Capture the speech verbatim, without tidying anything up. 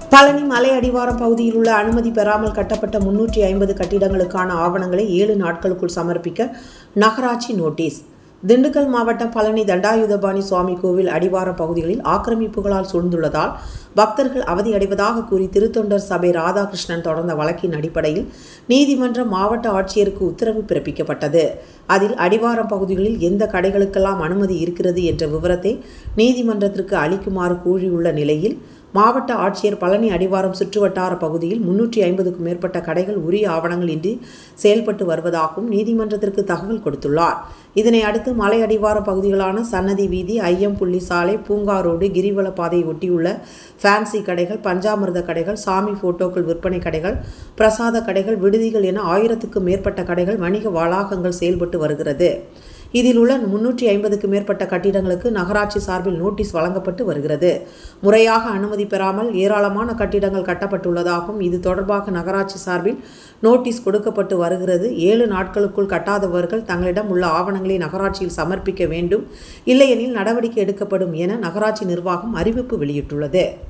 பழனி மலை அடிவாரம் பகுதியில் உள்ள அனுமதி பெறாமல் கட்டப்பட்ட முன்னூற்றி ஐம்பது கட்டிடங்களுக்கான ஆவணங்களை ஏழு நாட்களுக்குள் சமர்ப்பிக்க நகராட்சி நோட்டீஸ். திண்டுக்கல் மாவட்டம் பழனி தண்டாயுதபாணி சுவாமி கோவில் அடிவாரம் பகுதிகளில் ஆக்கிரமிப்புகளால் சூழ்ந்துள்ளதால் பக்தர்கள் அவதியடைவதாக கூறி திருத்தொண்டர் சபை ராதாகிருஷ்ணன் தொடர்ந்த வழக்கின் அடிப்படையில் நீதிமன்றம் மாவட்ட ஆட்சியருக்கு உத்தரவு பிறப்பிக்கப்பட்டது. அதில் அடிவாரம் பகுதிகளில் எந்த கடைகளுக்கெல்லாம் அனுமதி இருக்கிறது என்ற விவரத்தை நீதிமன்றத்திற்கு அளிக்குமாறு கூறியுள்ள நிலையில் மாவட்ட ஆட்சியர் பழனி அடிவாரம் சுற்றுவட்டார பகுதியில் முன்னூற்றி ஐம்பதுக்கும் மேற்பட்ட கடைகள் உரிய ஆவணங்கள் இன்றி செயல்பட்டு வருவதாகவும் நீதிமன்றத்திற்கு தகவல் கொடுத்துள்ளார். இதனை அடுத்து மலை அடிவார பகுதிகளான சன்னதி வீதி, ஐயம்புள்ளி சாலை, பூங்கா ரோடு, கிரிவல பாதையை ஒட்டியுள்ள ஃபேன்சி கடைகள், பஞ்சாமிர்த கடைகள், சாமி போட்டோக்கள் விற்பனை கடைகள், பிரசாத கடைகள், விடுதிகள் என ஆயிரத்துக்கும் மேற்பட்ட கடைகள், வணிக வளாகங்கள் செயல்பட்டு வருகிறது. இதில் உள்ள முன்னூற்றி ஐம்பதுக்கு மேற்பட்ட கட்டிடங்களுக்கு நகராட்சி சார்பில் நோட்டீஸ் வழங்கப்பட்டு வருகிறது. முறையாக அனுமதி பெறாமல் ஏராளமான கட்டிடங்கள் கட்டப்பட்டுள்ளதாகவும் இது தொடர்பாக நகராட்சி சார்பில் நோட்டீஸ் கொடுக்கப்பட்டு வருகிறது. ஏழு நாட்களுக்குள் கட்டாதவர்கள் தங்களிடம் உள்ள ஆவணங்களை நகராட்சியில் சமர்ப்பிக்க வேண்டும், இல்லையெனில் நடவடிக்கை எடுக்கப்படும் என நகராட்சி நிர்வாகம் அறிவிப்பு வெளியிட்டுள்ளது.